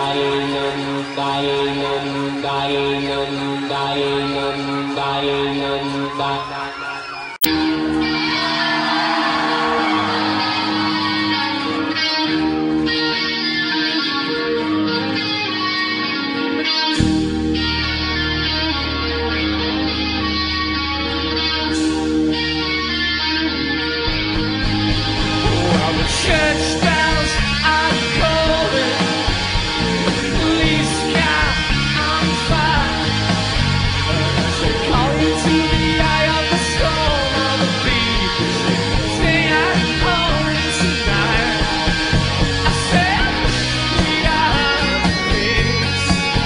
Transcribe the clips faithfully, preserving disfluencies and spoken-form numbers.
Church bells are calling, police car on fire. They're calling to the eye of the storm. All the people say, stay at home tonight. I said, we are the pigs,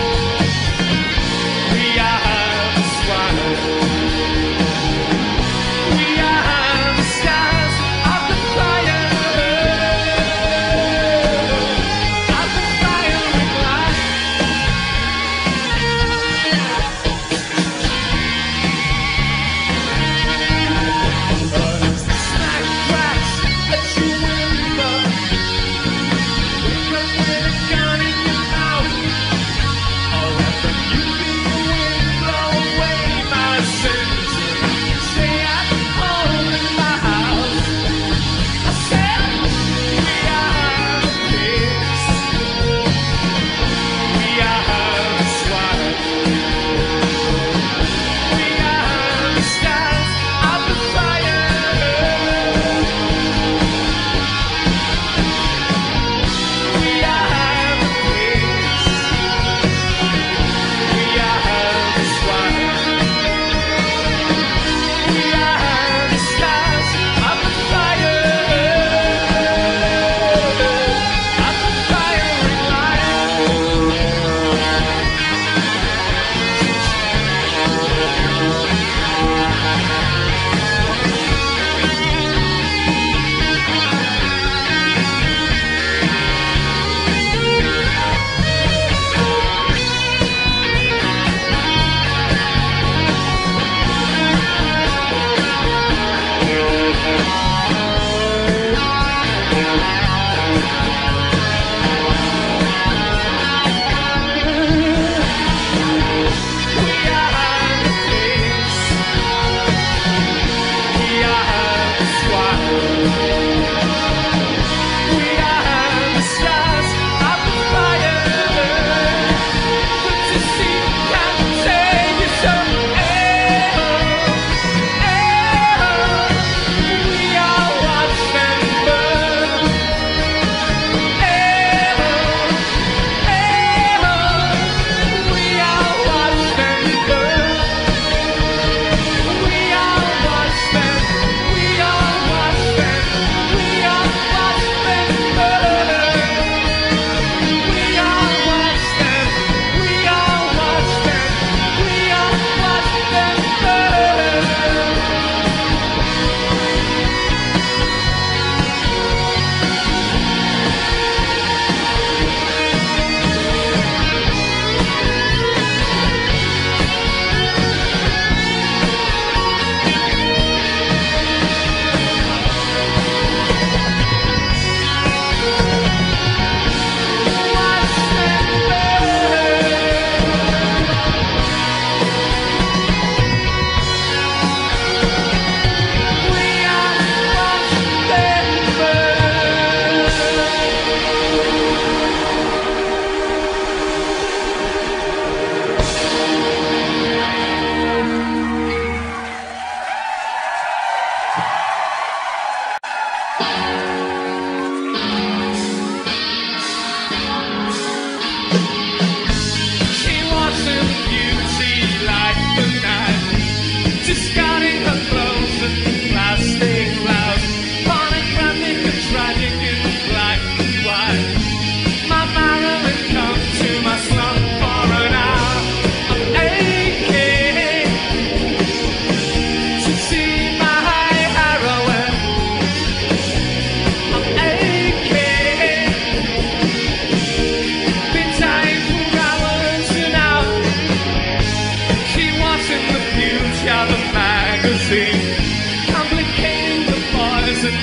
we are the swine, we are the stars of the fire.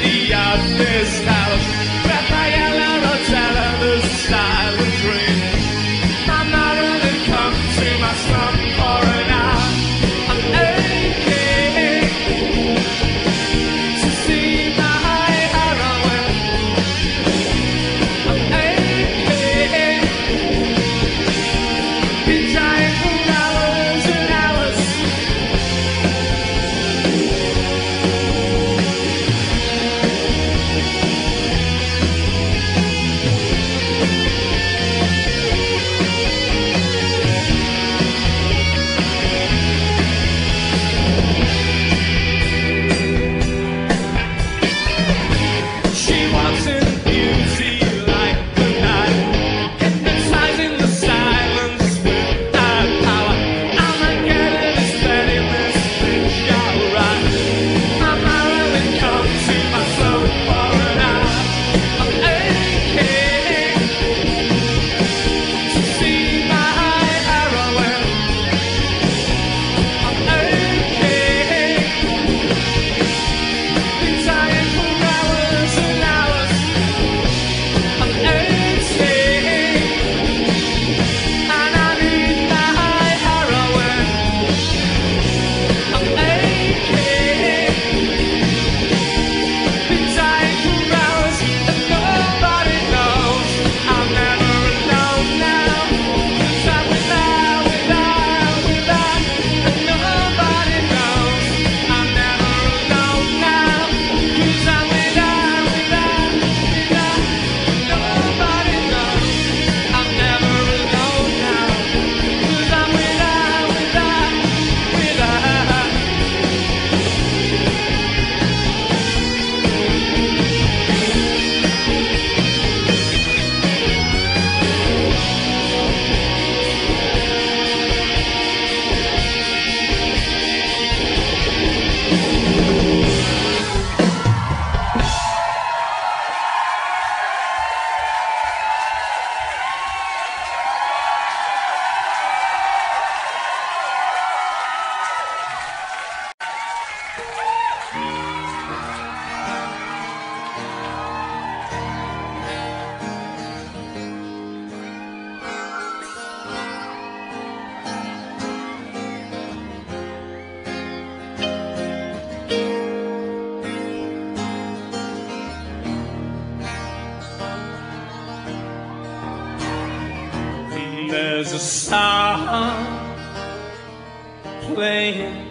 this house. Raphael and Hotel and the silent dream. There's a song playing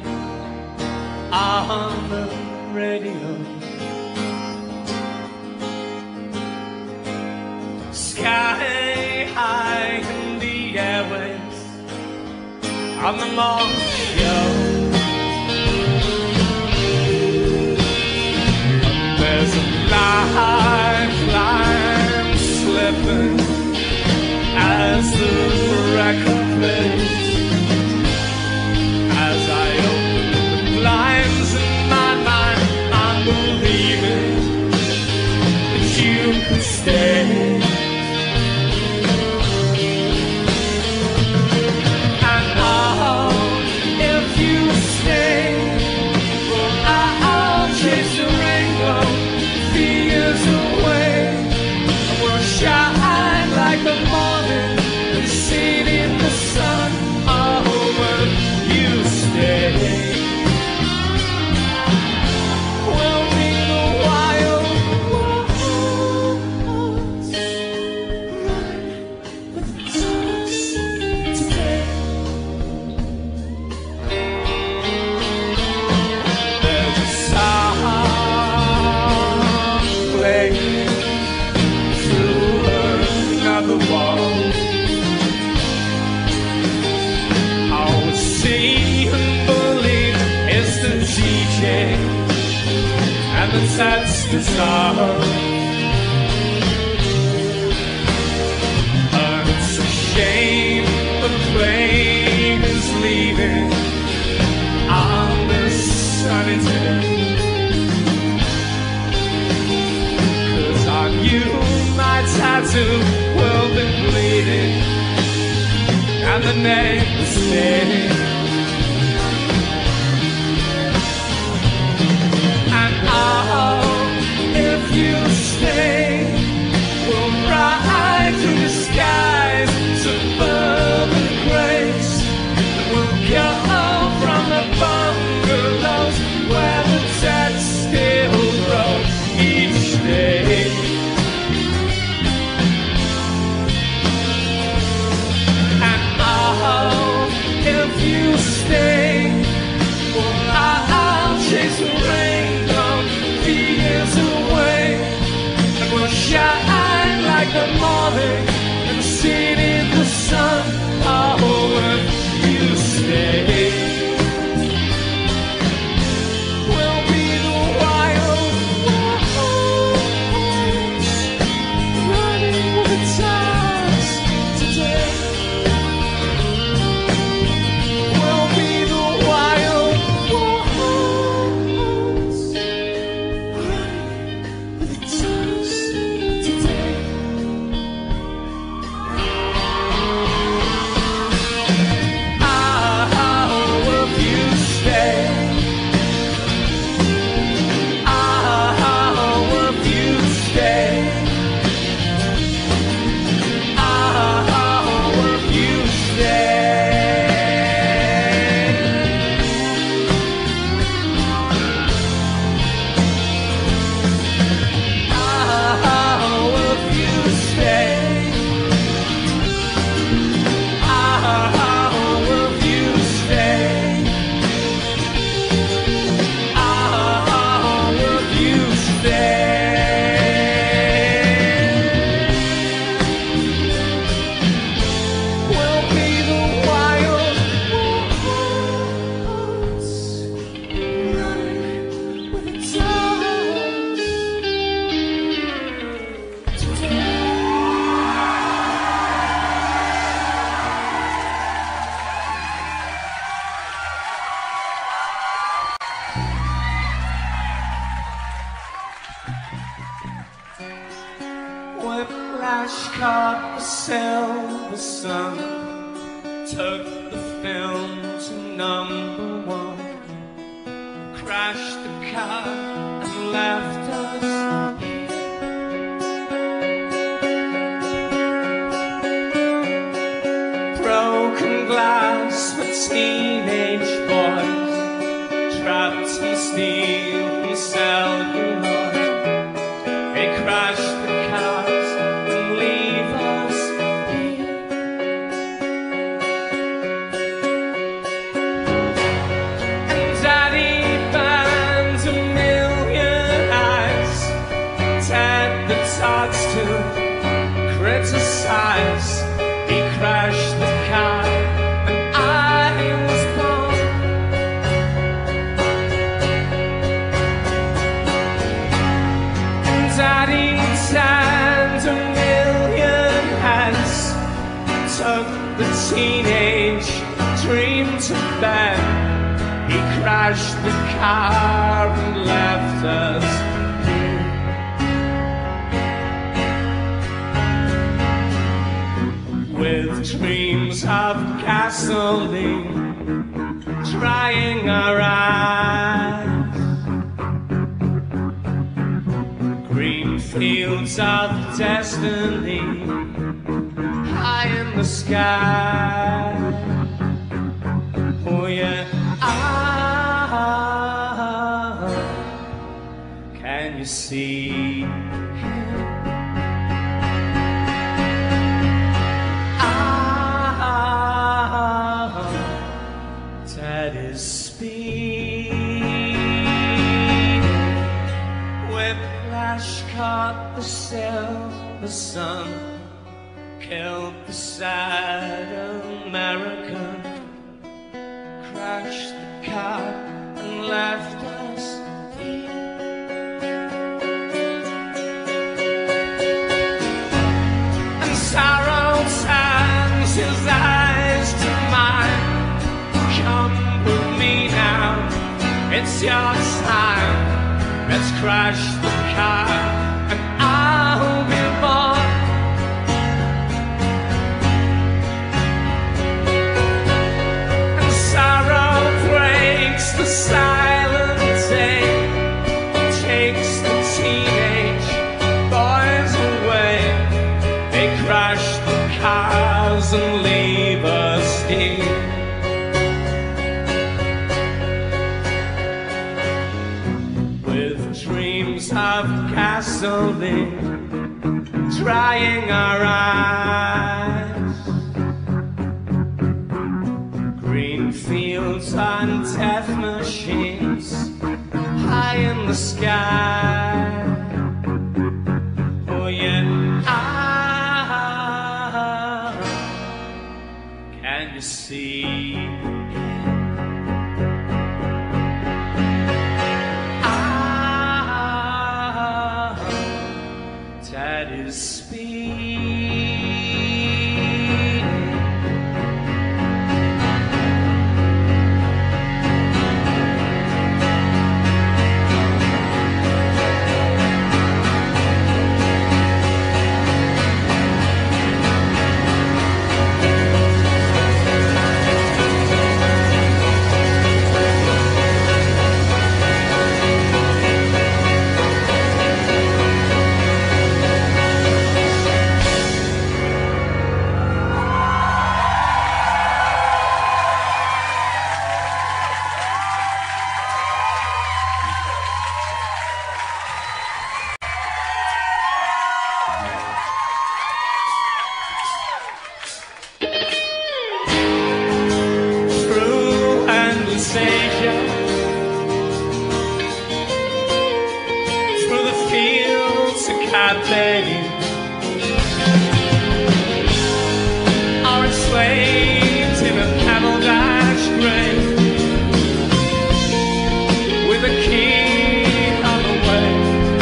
on the radio. Sky high in the airwaves on the morning show. There's a lifeline slipping as the record plays. As I open the blinds in my mind, I'm believing that you could stay. And oh, if you stay, well, I'll chase the rainbow the years away. We'll shine like the morning and seen in the sun. Oh, when you stay, we'll be the wild ones running with the stars today. There's a song playing through another wall. I would see and believe it's the D J and the text is off. And it's a shame the plane is leaving on this sunny day. 'Cause on you my tattoo will be bleeding and the next day. And oh, if you stay, we'll ride through the skies, suburban grace. We'll go from the bungalows where the dead still grow each day. And oh, if you stay, well, I'll chase the rainbow the years away. And we'll shine like the morning and sit in the sun. Oh, if you stay, we'll be the wild ones running with the tides today. We'll be the wild ones running with the tides today. Whiplash caught the silver sun, took the film to number one, crashed the car and left us here. Broken glass for teenage boys, trapped in steel and celluloid. They crashed the cars and leave us here. to criticize. He crashed the car and I was born. And Daddy turned a million heads, took the teenage dream to bed. He crashed the car and left us here. With dreams of gasoline drying our eyes, green fields of destiny high in the sky. Oh yeah, ah, can you see him? Ah, that is speed. Whiplash caught the silver sun, killed the sad American, crashed the car and left us here. And sorrow turns his eyes to mine. Come with me now, it's your time. Let's crash the car and I'll be born. The silent day takes the teenage boys away. They crash the cars and leave us here. With dreams of gasoline drying our eyes, green fields on death machines high in the sky. Oh yeah, ah, can you see him? Ah, that is speed. Through the fields of Cathay, are enslaved in a camel dash grave, with a key on the way.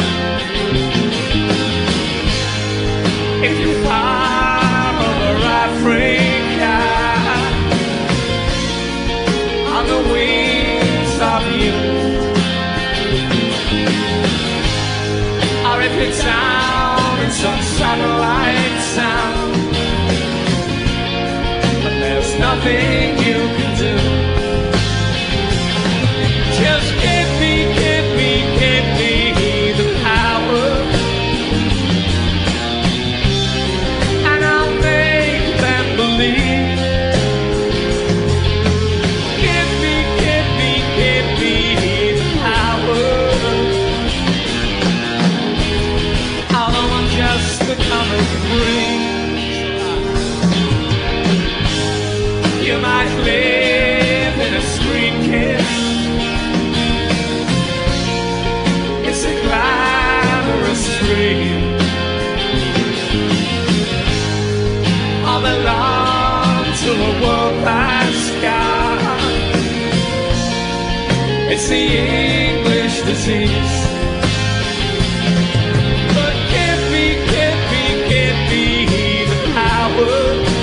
If you far over Africa on the wings of youth, or if it's down in some satellite sound, but there's nothing you can do. Just give me, give me, give me the power, and I'll make them believe. Give me, give me, give me the power, although I'm just a comic breeze. You might It's the English disease. But give me, give me, give me the power,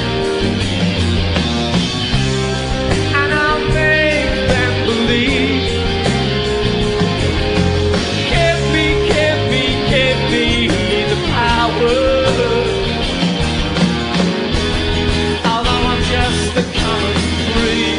and I'll make them believe. Give me, give me, give me the power, although I'm just a common breed.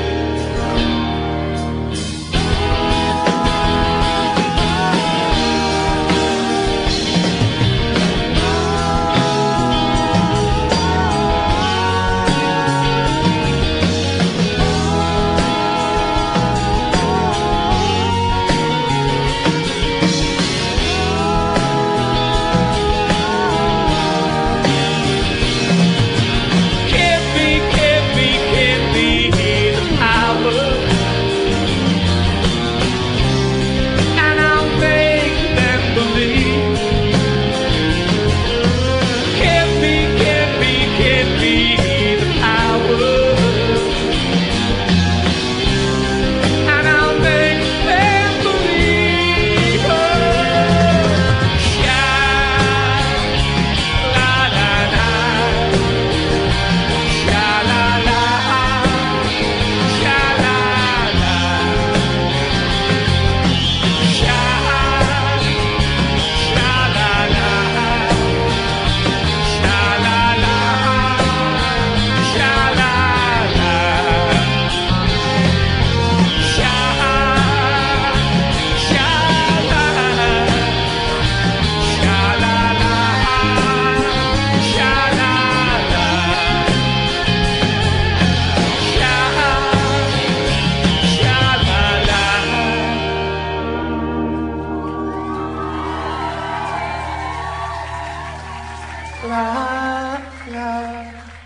La, la,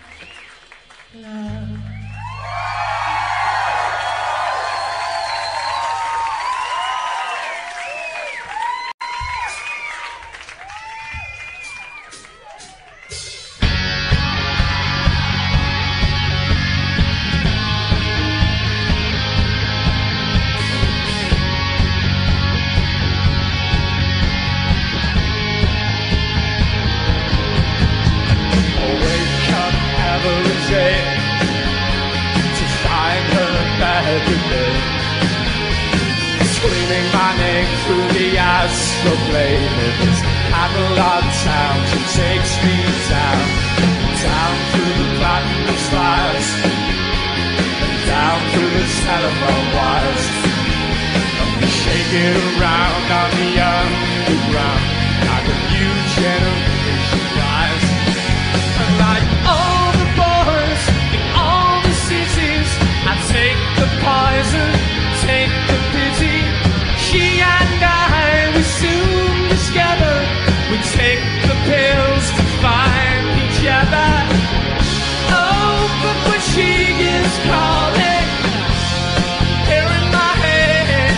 la. To find her back again, screaming my name through the astroplane. In this analog town, she takes me down, down through the platinum spires, and down through the telephone wires. I'll be shaking around on the underground, like a new generation rise. And like all the boys in all the cities, I take the poison, take the pity. She and I, we soon discover, we take the pills to find each other. Oh, but when she is calling, here in my head,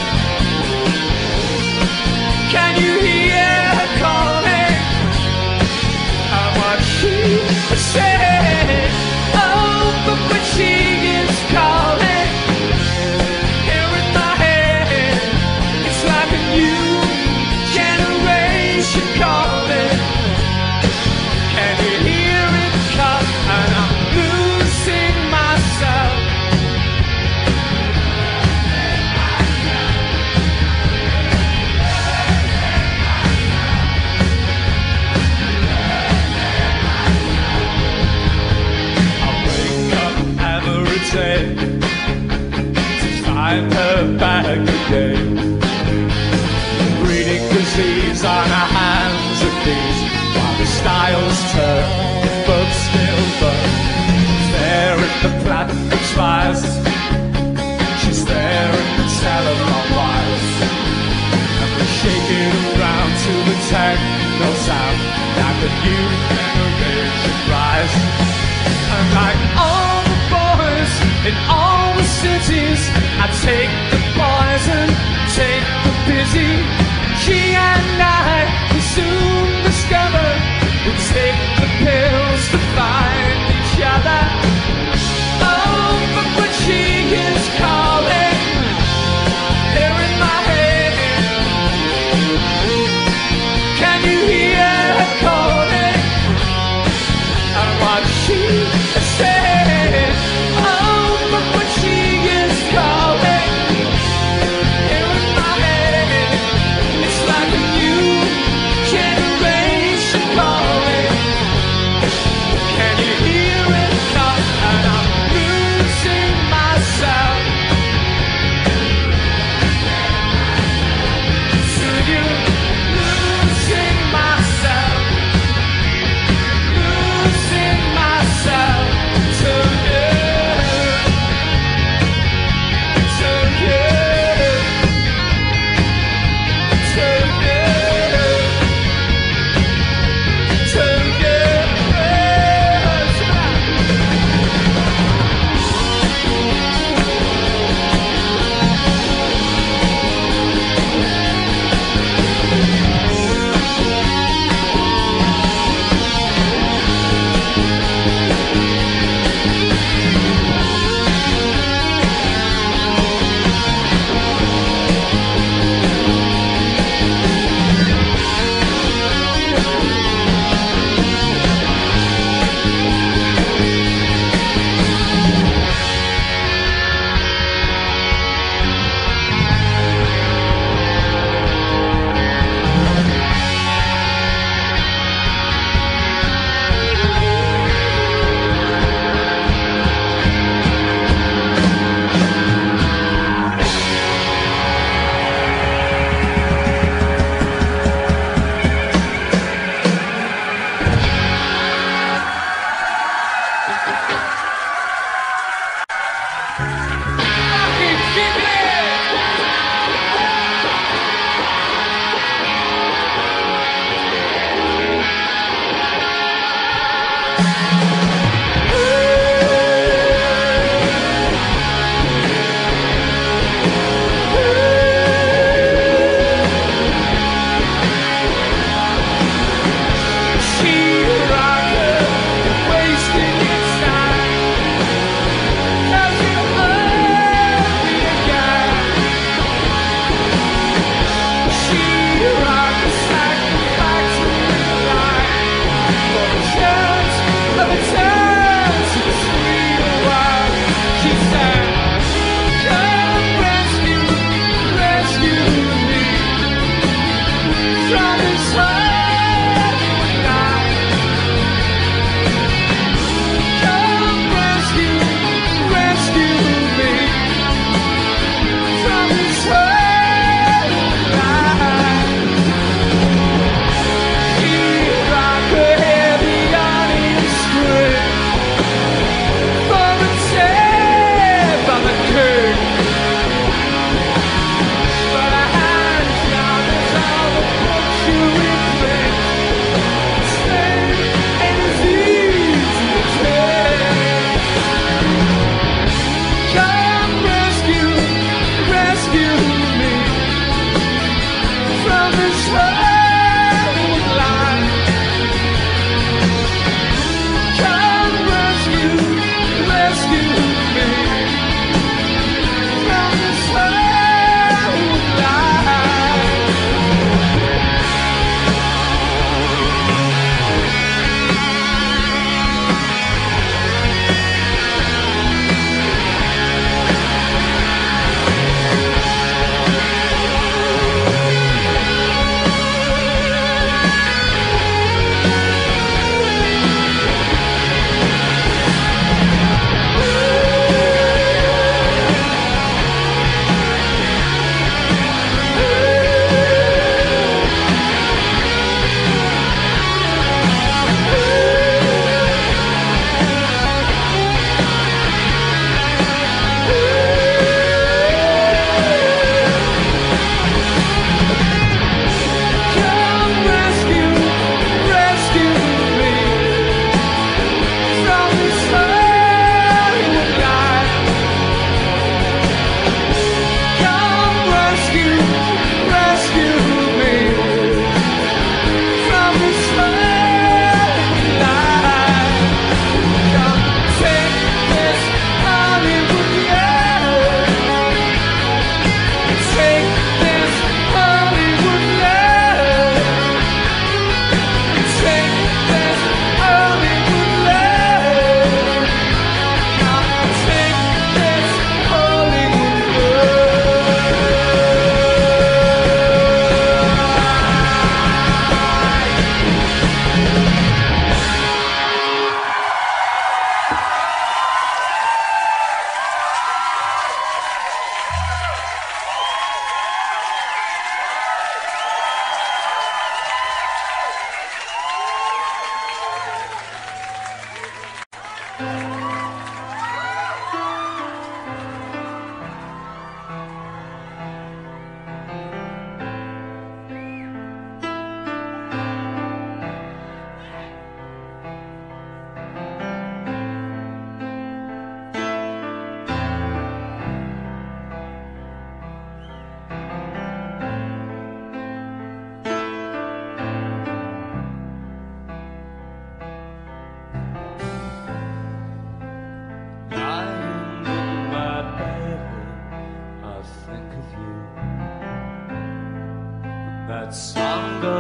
can you hear her calling? And what she said, oh, but when she is calling, here in my head, it's like a new generation calling. Can you hear it come? And I'm losing myself. To find her back again, breeding disease on our hands and knees, while the styles turn, but still burn. She's there in the platinum spires, she's there in the telephone wires, and we're shaking around to the techno sound, like a new generation rise. And like all in all the cities, I take the poison, take the pity. She and I, we soon discover, we take the pills to find each other. Oh, but when she is calling, here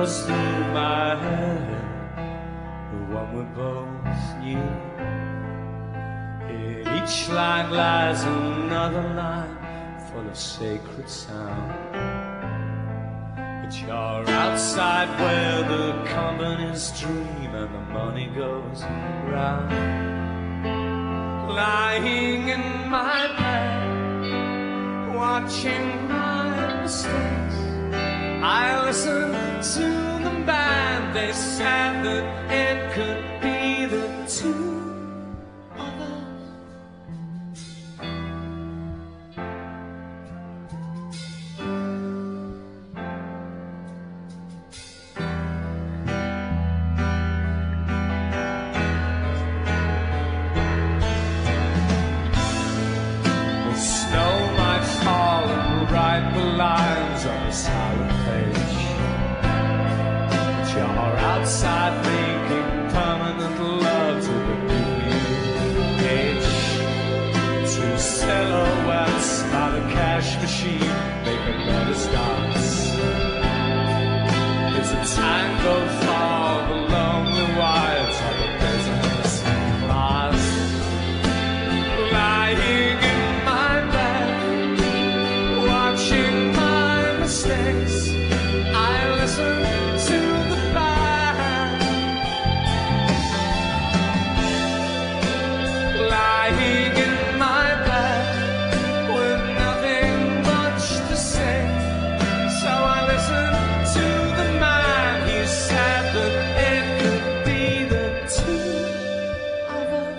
goes through my head, the one we both knew. In each line lies another line full of sacred sound. But you're outside where the companies dream and the money goes round. Lying in my bed, watching my mistakes, I listen to the band. They said that it could be the two of us. The snow might fall and write the lines on a silent page, but you're outside making permanent love to the new age. Two silhouettes by the cash machine making lovers dance. It's a tango for the lonely wives of the prisoners Mars. Lying in my bed, watching my mistakes, I listen to the band. Lying in my bed with nothing much to say, so I listen to the man. He said that it could be the two of us.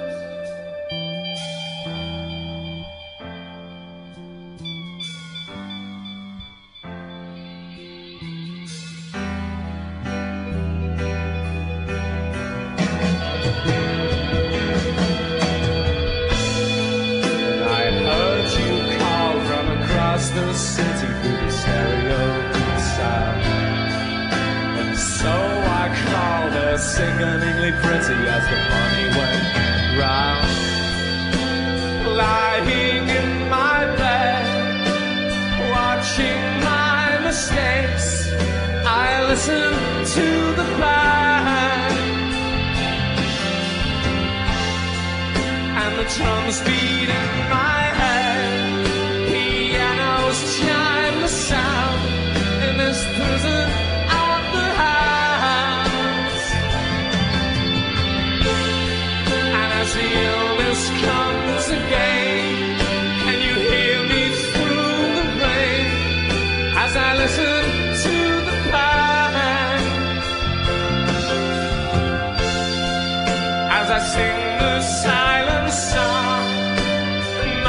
And I heard you call from across the city through the stereo sound. And so I called her sickeningly pretty as the money went round. Lying in my bed, watching my mistakes, I listen to the band. And the drums beat in my head, pianos chime the sound in this prison of the house. And as the illness comes again, can you hear me through the rain as I listen to the band? As I sing the silent song,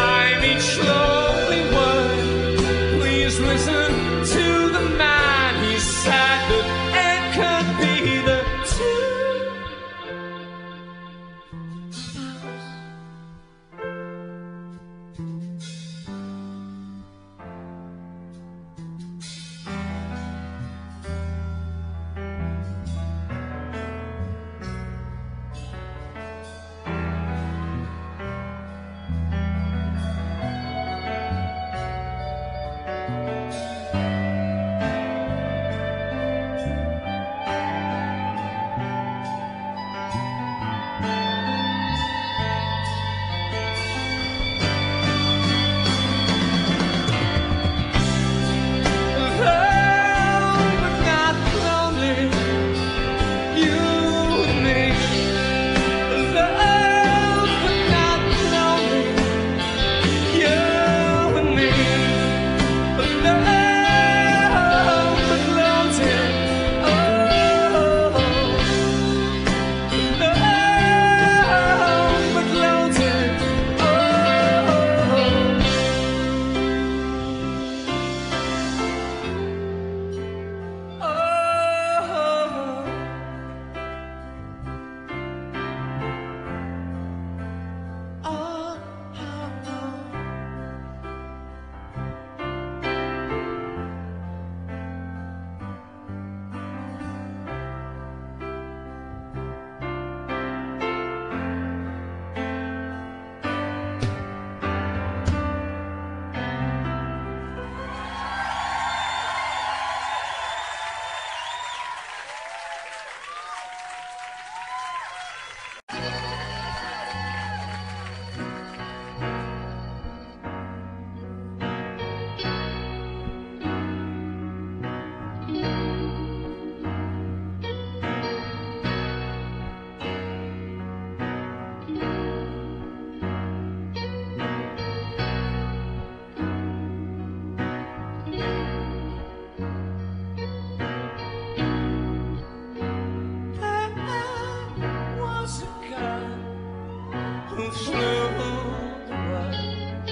who flew the world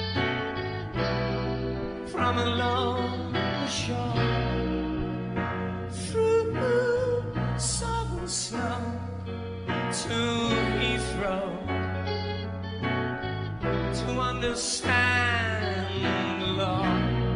from a lonely shore through southern snow to Heathrow to understand the law.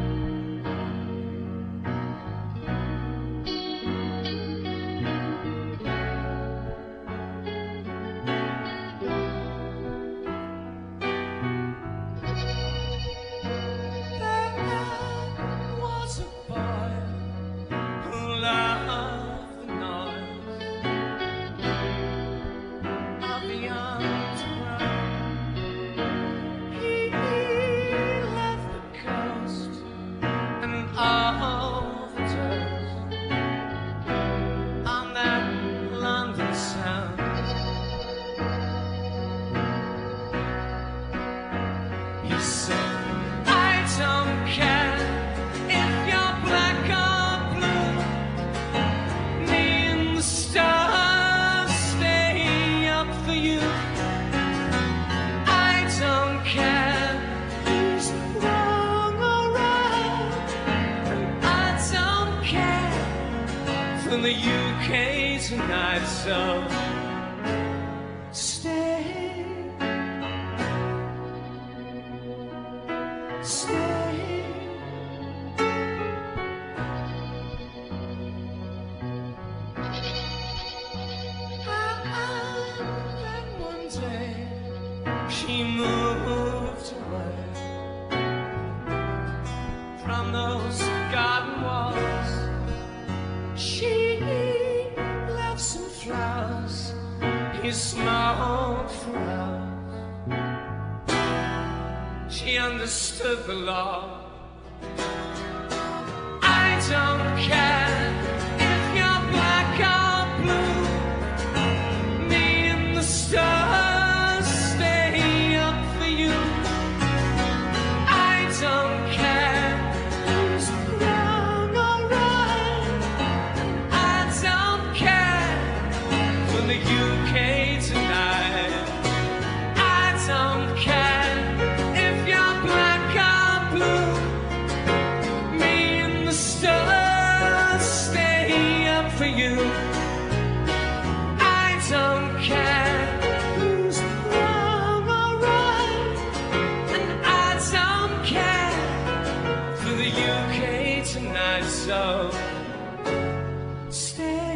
In the U K tonight, so stay, stay. And then one day she moved away from those garden walls. She left some flowers, he smiled for hours. She understood the law. I don't care if you're black or blue, me and the stars stay up for you. I don't care who's wrong or right, in the U K tonight. I don't care if you're black or blue, me and the stars stay up for you. I don't care who's wrong or right, and I don't care for the U K tonight, so stay.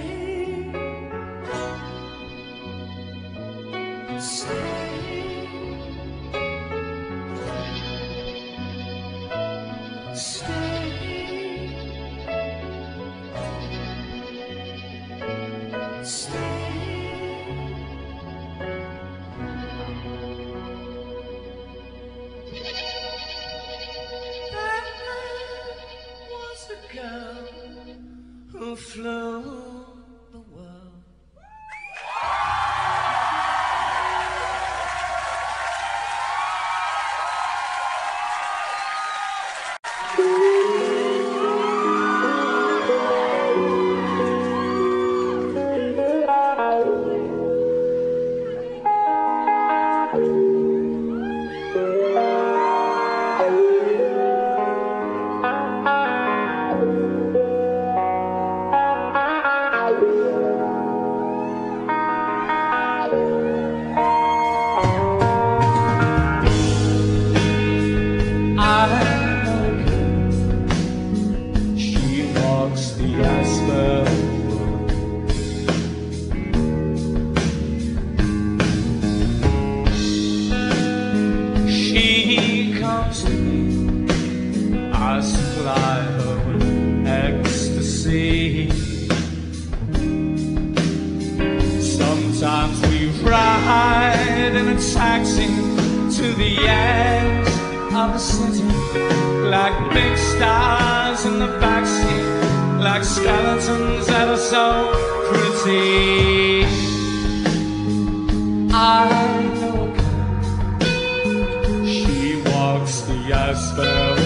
Girl who flew the world. Sometimes we ride in a taxi to the edge of the city, like big stars in the backseat, like skeletons that are so pretty. I know a girl, she walks the asphalt,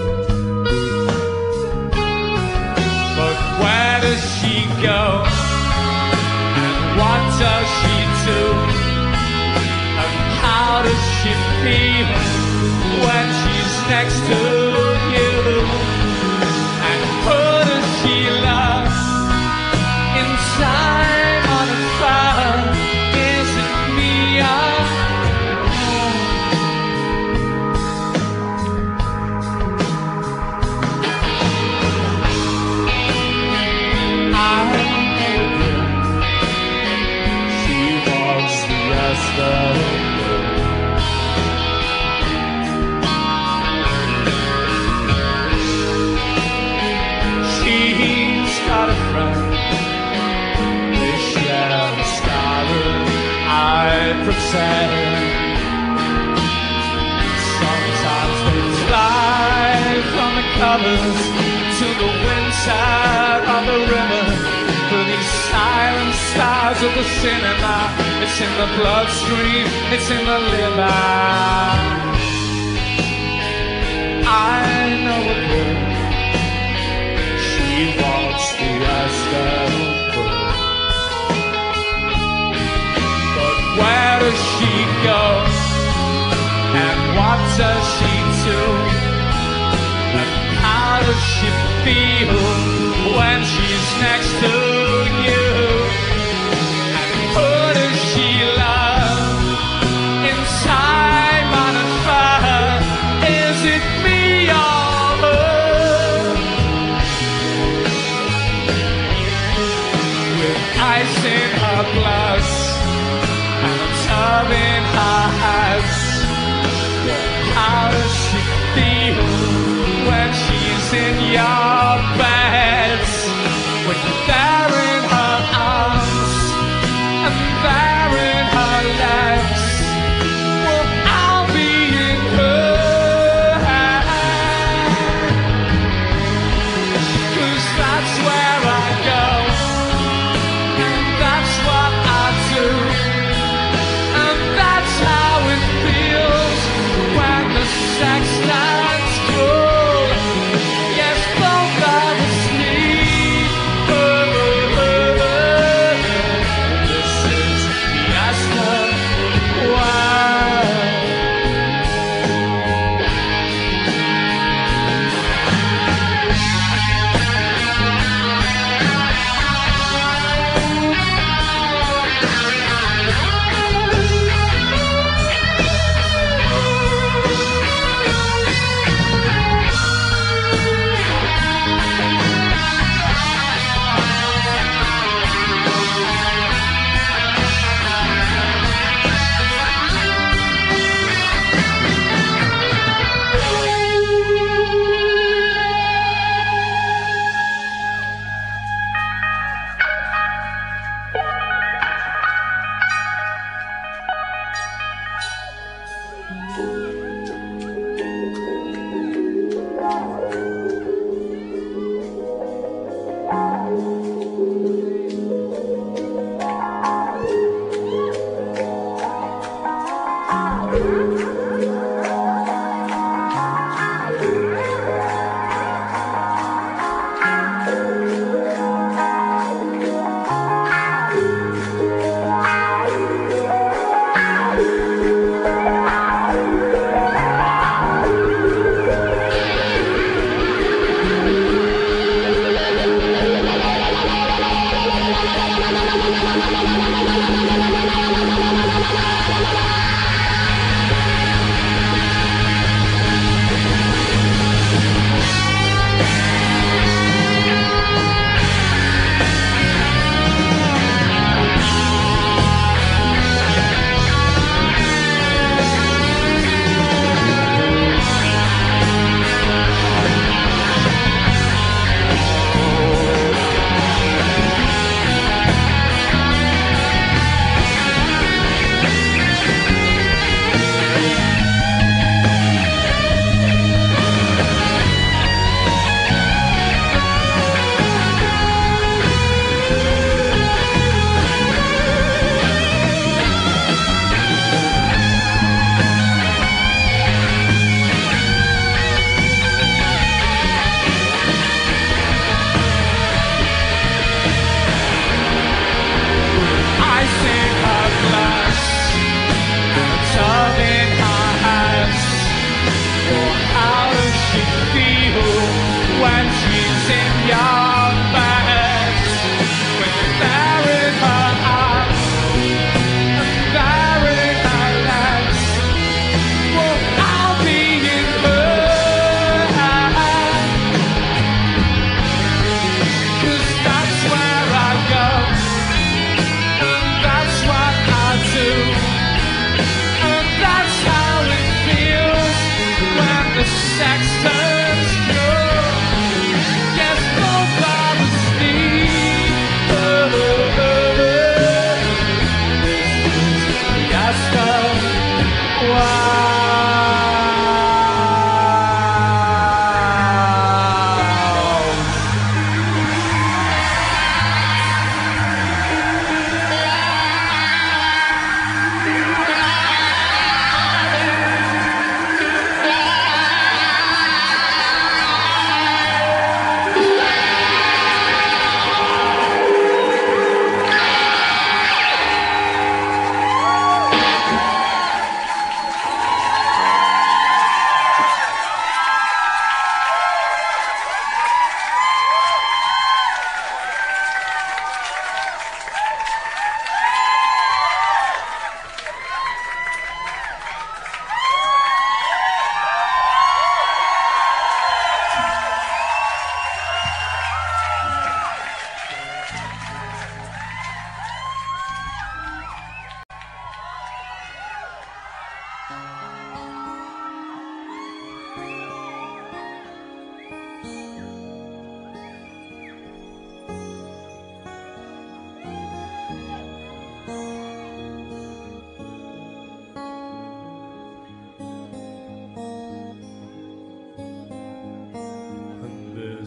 but where does she go? What does she do? And how she feel when she's next to you? And who does she love in time on a fire? Is it me or she's got a friend, they share the skyroom I pretend. Sometimes they fly from the covers to the windside of the river. For these silent stars of the cinema, it's in the bloodstream, it's in the liver. I know a girl, she walks the Astor. But where does she go? And what does she do? And how does she feel when she's next to you? And who does she love in time on a fire? Is it me or her? With ice in her glass and a tub in her house, how does she feel when she's in your bed? When you're there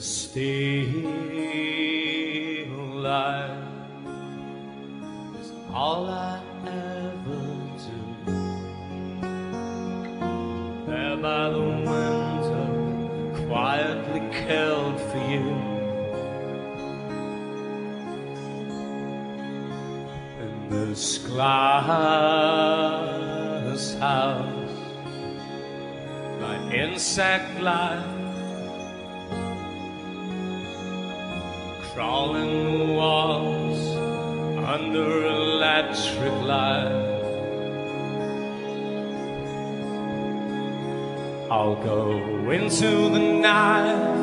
still life is all I ever do. There by the window, quietly cared for you. In this glass house, my insect life crawling the walls under electric light. I'll go into the night,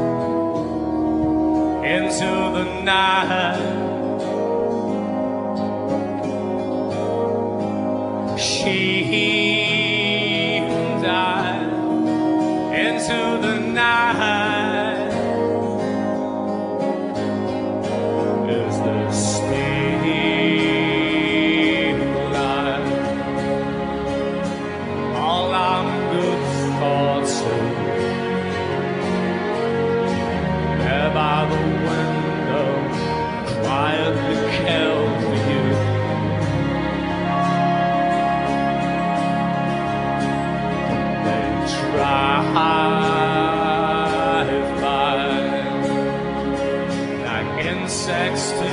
into the night. She and I, into the night. Is the still life all I'm good thoughts of? There by the window, quietly cared for you. They drive by like insects do.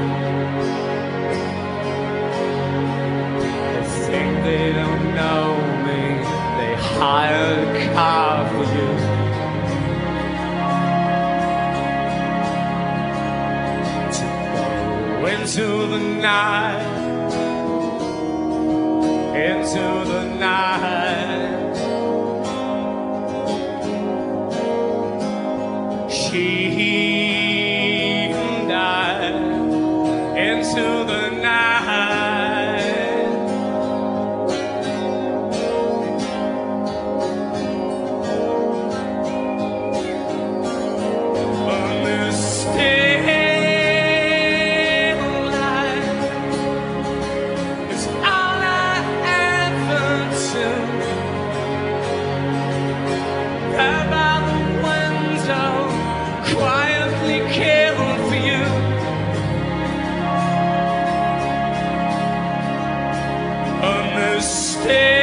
They think they don't know me. They hired a car for you. To go into the night, into the night. She and I, into the night. On this still life is all I ever do. There by the window, quietly caring for you. On the stairs.